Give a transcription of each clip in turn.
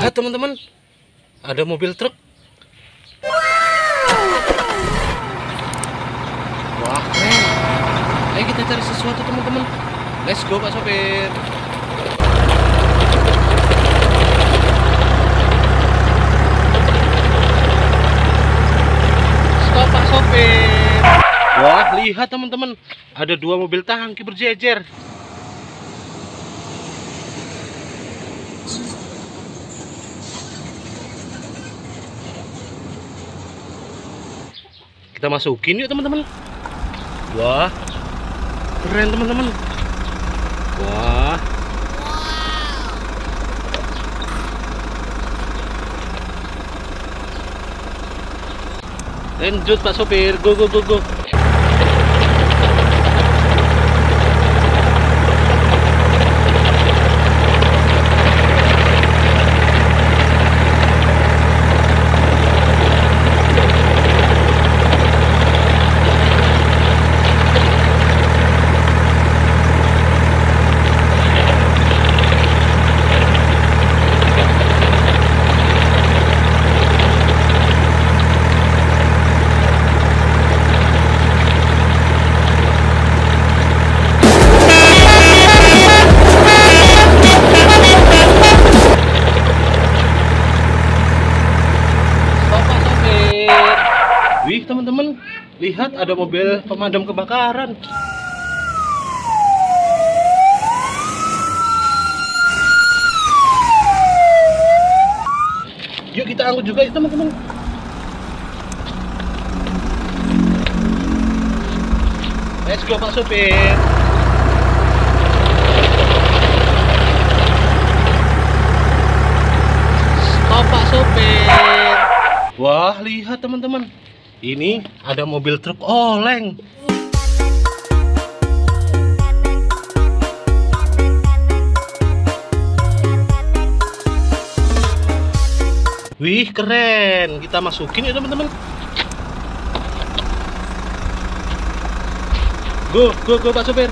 Lihat teman-teman, ada mobil truk. Wah, keren. Ayo kita cari sesuatu teman-teman. Let's go Pak Sopir. Stop Pak Sopir. Wah, lihat teman-teman, ada dua mobil tangki berjejer. Kita masukin yuk teman-teman. Wah, keren teman-teman. Wah, lanjut Pak Sopir, go go go go. Wih teman-teman, lihat ada mobil pemadam kebakaran. Yuk kita angkut juga ya teman-teman. Let's go Pak Sopir. Stop Pak Sopir. Wah, lihat teman-teman. Ini ada mobil truk oleng. Wih, keren. Kita masukin ya teman-teman. Go, go, go Pak Sopir.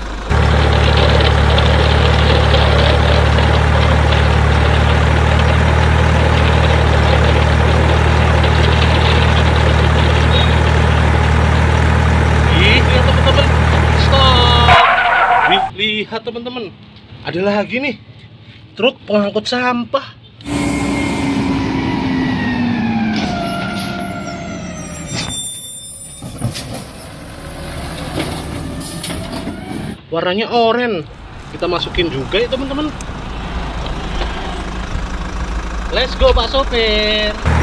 Lihat teman-teman, ada lagi nih truk pengangkut sampah. Warnanya oranye. Kita masukin juga ya teman-teman. Let's go Pak Sopir.